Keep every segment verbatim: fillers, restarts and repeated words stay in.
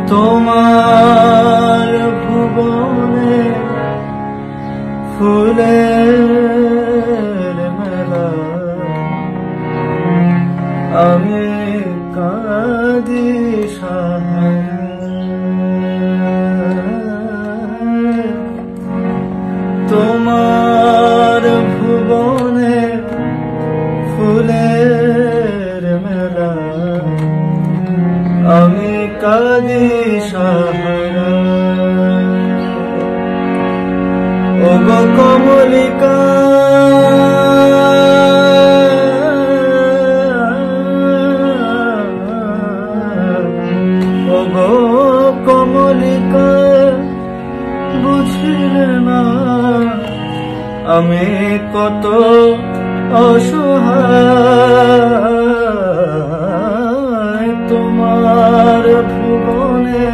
তোমার ভুবনে ফুলের মেলা আমি কাঁদি তোমার ভুবনে ফুলের মেলা আমি কাঁদি সাহারা ওগো কমলিকা ওগো কমলিকা বুঝিলে না আমি কত অসহায় তোমার ভুবনে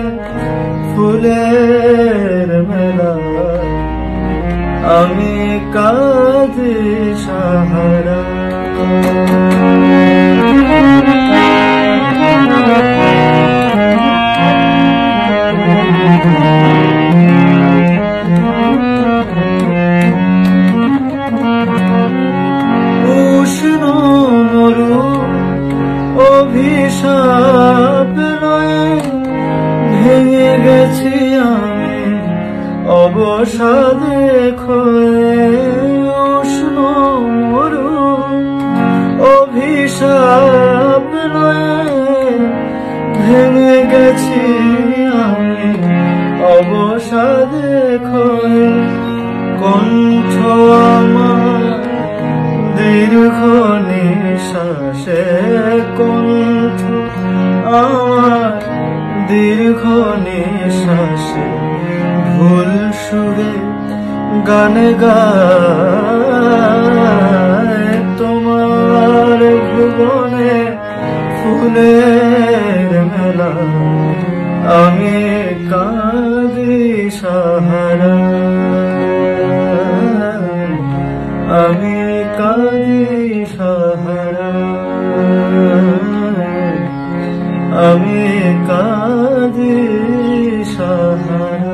ফুলের মেলা আমি কাঁদি সাহারা উষ্ণ মরু অভিশাপ লয়ে ভেঙে গেছি আমি অবসাদে ক্ষয়ে উষ্ণ মরু অভিশাপ লয়ে ভেঙে গেছি আমি অবসাদে ক্ষয়ে কণ্ঠ আমার দীর্ঘ নিঃশ্বাসে কণ্ঠ আমার দীর্ঘ নিঃশ্বাসে ভুল সুরে গানে গায় তোমার ভুবনে ফুলের মেলা আমি কাঁদি সাহারা আমি কাঁদি সাহারা আমি কাঁদি সাহারা।